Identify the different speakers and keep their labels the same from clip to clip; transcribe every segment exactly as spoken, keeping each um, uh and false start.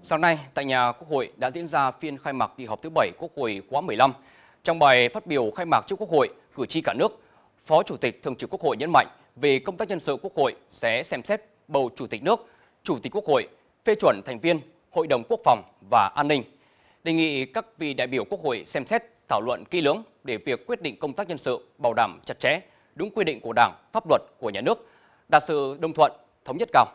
Speaker 1: Sáng nay, tại nhà Quốc hội đã diễn ra phiên khai mạc kỳ họp thứ bảy Quốc hội khóa mười lăm. Trong bài phát biểu khai mạc trước Quốc hội, cử tri cả nước, Phó Chủ tịch Thường trực Quốc hội nhấn mạnh về công tác nhân sự Quốc hội sẽ xem xét bầu Chủ tịch nước, Chủ tịch Quốc hội, phê chuẩn thành viên Hội đồng Quốc phòng và An ninh. Đề nghị các vị đại biểu Quốc hội xem xét thảo luận kỹ lưỡng để việc quyết định công tác nhân sự bảo đảm chặt chẽ, đúng quy định của Đảng, pháp luật của nhà nước, đạt sự đồng thuận, thống nhất cao.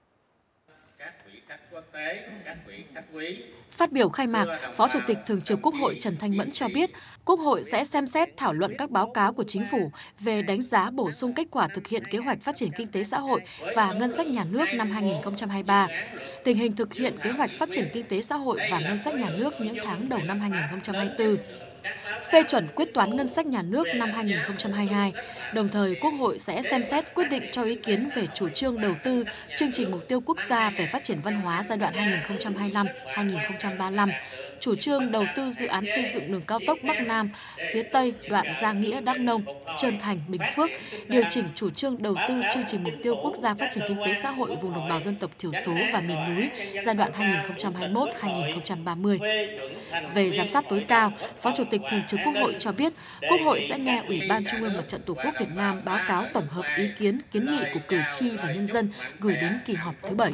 Speaker 2: Phát biểu khai mạc, Phó Chủ tịch Thường trực Quốc hội Trần Thanh Mẫn cho biết, Quốc hội sẽ xem xét thảo luận các báo cáo của Chính phủ về đánh giá bổ sung kết quả thực hiện kế hoạch phát triển kinh tế xã hội và ngân sách nhà nước năm hai nghìn không trăm hai mươi ba, tình hình thực hiện kế hoạch phát triển kinh tế xã hội và ngân sách nhà nước những tháng đầu năm hai nghìn không trăm hai mươi tư, phê chuẩn quyết toán ngân sách nhà nước năm hai nghìn không trăm hai mươi hai. Đồng thời, Quốc hội sẽ xem xét quyết định cho ý kiến về chủ trương đầu tư chương trình mục tiêu quốc gia về phát triển văn hóa giai đoạn hai nghìn không trăm hai mươi lăm đến hai nghìn không trăm ba mươi lăm, chủ trương đầu tư dự án xây dựng đường cao tốc Bắc Nam, phía Tây đoạn Gia Nghĩa - Đắk Nông, Trơn Thành - Bình Phước, điều chỉnh chủ trương đầu tư chương trình mục tiêu quốc gia phát triển kinh tế xã hội vùng đồng bào dân tộc thiểu số và miền núi giai đoạn hai nghìn không trăm hai mươi mốt đến hai nghìn không trăm ba mươi. Về giám sát tối cao, Phó Chủ tịch Thường trực Quốc hội cho biết, Quốc hội sẽ nghe Ủy ban Trung ương Mặt trận Tổ quốc Việt Nam báo cáo tổng hợp ý kiến, kiến nghị của cử tri và nhân dân gửi đến kỳ họp thứ bảy.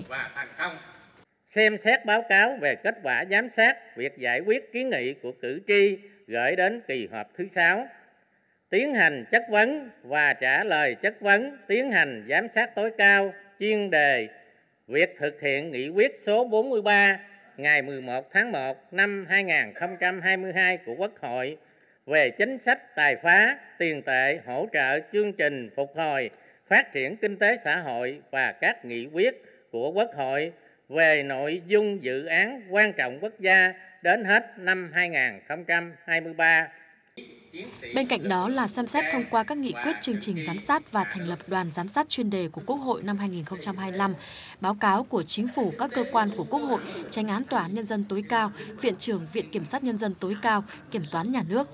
Speaker 3: Xem xét báo cáo về kết quả giám sát việc giải quyết kiến nghị của cử tri gửi đến kỳ họp thứ sáu. Tiến hành chất vấn và trả lời chất vấn, tiến hành giám sát tối cao chuyên đề việc thực hiện nghị quyết số bốn mươi ba ngày mười một tháng một năm hai nghìn không trăm hai mươi hai của Quốc hội về chính sách tài phá, tiền tệ, hỗ trợ chương trình phục hồi, phát triển kinh tế xã hội và các nghị quyết của Quốc hội về nội dung dự án quan trọng quốc gia đến hết năm hai nghìn không trăm hai mươi ba.
Speaker 2: Bên cạnh đó là xem xét thông qua các nghị quyết chương trình giám sát và thành lập đoàn giám sát chuyên đề của Quốc hội năm hai nghìn không trăm hai mươi lăm, báo cáo của Chính phủ, các cơ quan của Quốc hội, Chánh án Tòa án Nhân dân tối cao, Viện trưởng Viện Kiểm sát Nhân dân tối cao, Kiểm toán Nhà nước.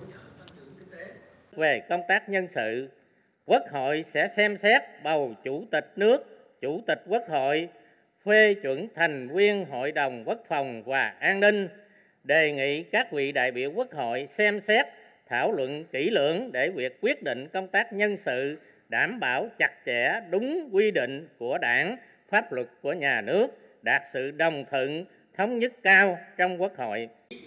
Speaker 3: Về công tác nhân sự, Quốc hội sẽ xem xét bầu Chủ tịch nước, Chủ tịch Quốc hội, phê chuẩn thành viên Hội đồng Quốc phòng và An ninh, đề nghị các vị đại biểu Quốc hội xem xét thảo luận kỹ lưỡng để việc quyết định công tác nhân sự đảm bảo chặt chẽ, đúng quy định của Đảng, pháp luật của nhà nước, đạt sự đồng thuận, thống nhất cao trong Quốc hội.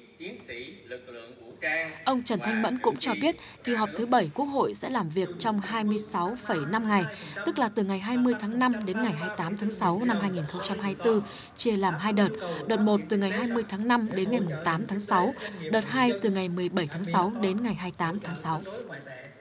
Speaker 2: Ông Trần Thanh Mẫn cũng cho biết kỳ họp thứ bảy Quốc hội sẽ làm việc trong hai mươi sáu phẩy năm ngày, tức là từ ngày hai mươi tháng năm đến ngày hai mươi tám tháng sáu năm hai nghìn không trăm hai mươi tư, chia làm hai đợt. Đợt một từ ngày hai mươi tháng năm đến ngày tám tháng sáu, đợt hai từ ngày mười bảy tháng sáu đến ngày hai mươi tám tháng sáu.